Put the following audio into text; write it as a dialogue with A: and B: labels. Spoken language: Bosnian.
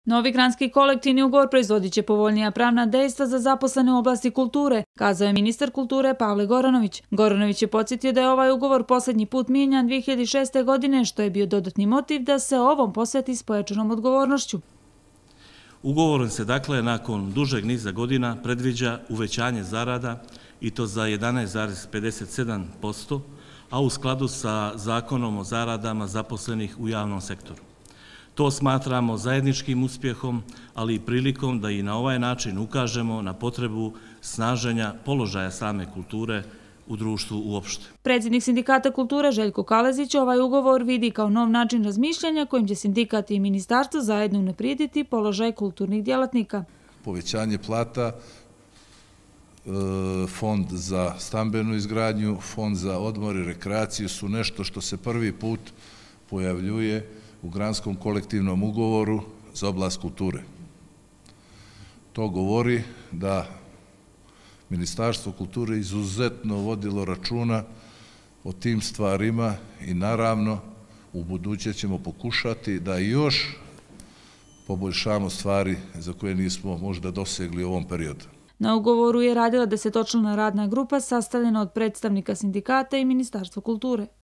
A: Novi granski kolektivni ugovor proizvodit će povoljnija pravna dejstva za zaposlene u oblasti kulture, kazao je ministar kulture Pavle Goranović. Goranović je podsjetio da je ovaj ugovor posljednji put mijenjan 2006. godine, što je bio dodatni motiv da se ovom posveti s pojačanom odgovornošću.
B: Ugovorom se dakle nakon dužeg niza godina predviđa uvećanje zarada i to za 11,57%, a u skladu sa Zakonom o zaradama zaposlenih u javnom sektoru. To smatramo zajedničkim uspjehom, ali i prilikom da i na ovaj način ukažemo na potrebu snaženja položaja same kulture u društvu uopšte.
A: Predsjednik Sindikata kulture Željko Kalezić ovaj ugovor vidi kao nov način razmišljanja kojim će sindikat i ministarstvo zajedno unaprijediti položaj kulturnih djelatnika.
C: Povećanje plata, fond za stambenu izgradnju, fond za odmor i rekreaciju su nešto što se prvi put pojavljuje u granskom kolektivnom ugovoru za oblast kulture. To govori da Ministarstvo kulture izuzetno vodilo računa o tim stvarima i naravno u buduće ćemo pokušati da još poboljšamo stvari za koje nismo možda dosegli u ovom periodu.
A: Na ugovoru je radila 10-člana radna grupa sastavljena od predstavnika sindikata i Ministarstva kulture.